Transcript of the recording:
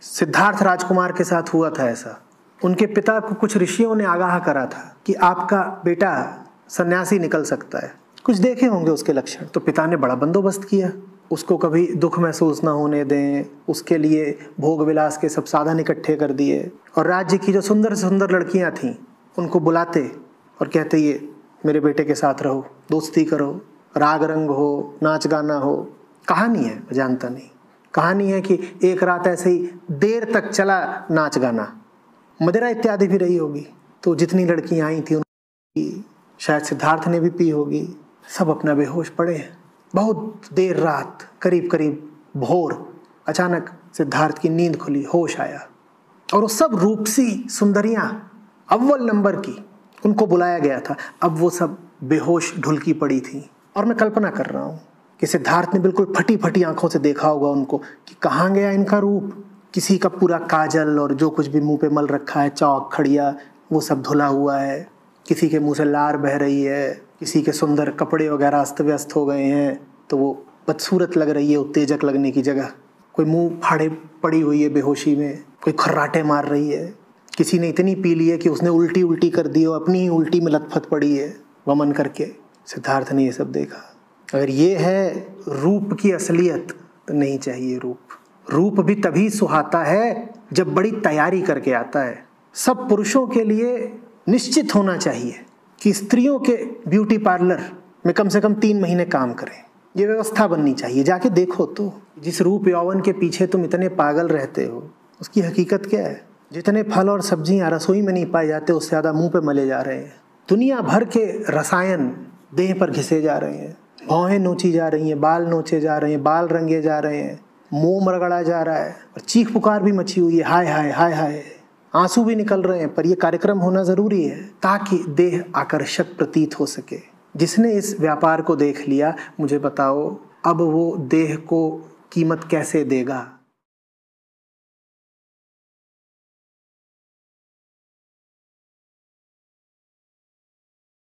सिद्धार्थ राजकुमार के साथ हुआ था ऐसा। उनके पिता को कुछ ऋषियों ने आगाह करा था कि आपका बेटा सन्यासी निकल सकता है, कुछ देखे होंगे उसके लक्षण। तो पिता ने बड़ा बंदोबस्त किया, उसको कभी दुख महसूस ना होने दें, उसके लिए भोग विलास के सब साधन इकट्ठे कर दिए और राज्य की जो सुंदर से सुंदर लड़कियां थीं उनको बुलाते और कहते ये मेरे बेटे के साथ रहो, दोस्ती करो, राग रंग हो, नाच गाना हो। कहानी है, मैं जानता नहीं, कहानी है कि एक रात ऐसे ही देर तक चला नाच गाना, मदिरा इत्यादि भी रही होगी। तो जितनी लड़कियां आई थी उनकी शायद सिद्धार्थ ने भी पी होगी, सब अपना बेहोश पड़े हैं। बहुत देर रात, करीब करीब भोर, अचानक सिद्धार्थ की नींद खुली, होश आया और वो सब रूपसी सुंदरियां अव्वल नंबर की, उनको बुलाया गया था। अब वो सब बेहोश ढुलकी पड़ी थी और मैं कल्पना कर रहा हूँ कि सिद्धार्थ ने बिल्कुल फटी फटी आंखों से देखा होगा उनको कि कहाँ गया इनका रूप। किसी का पूरा काजल और जो कुछ भी मुंह पे मल रखा है, चौक खड़िया, वो सब धुला हुआ है। किसी के मुंह से लार बह रही है, किसी के सुंदर कपड़े वगैरह अस्त व्यस्त हो गए हैं तो वो बदसूरत लग रही है उत्तेजक लगने की जगह। कोई मुंह फाड़े पड़ी हुई है बेहोशी में, कोई खर्राटे मार रही है। किसी ने इतनी पी ली है कि उसने उल्टी उल्टी कर दी और अपनी ही उल्टी में लथपथ पड़ी है वमन करके। सिद्धार्थ ने ये सब देखा। अगर ये है रूप की असलियत तो नहीं चाहिए रूप। रूप भी तभी सुहाता है जब बड़ी तैयारी करके आता है। सब पुरुषों के लिए निश्चित होना चाहिए कि स्त्रियों के ब्यूटी पार्लर में कम से कम 3 महीने काम करें। ये व्यवस्था बननी चाहिए। जाके देखो तो जिस रूप यौवन के पीछे तुम इतने पागल रहते हो उसकी हकीकत क्या है। जितने फल और सब्जियां रसोई में नहीं पाए जाते उससे ज़्यादा मुंह पे मले जा रहे हैं। दुनिया भर के रसायन देह पर घिसे जा रहे हैं, भौहें नोची जा रही हैं, बाल नोचे जा रहे हैं, बाल रंगे जा रहे हैं, मुंह मरगड़ा जा रहा है और चीख पुकार भी मची हुई है, हाय हाय हाय हाय, आंसू भी निकल रहे हैं। पर यह कार्यक्रम होना जरूरी है ताकि देह आकर्षक प्रतीत हो सके। जिसने इस व्यापार को देख लिया, मुझे बताओ अब वो देह को कीमत कैसे देगा।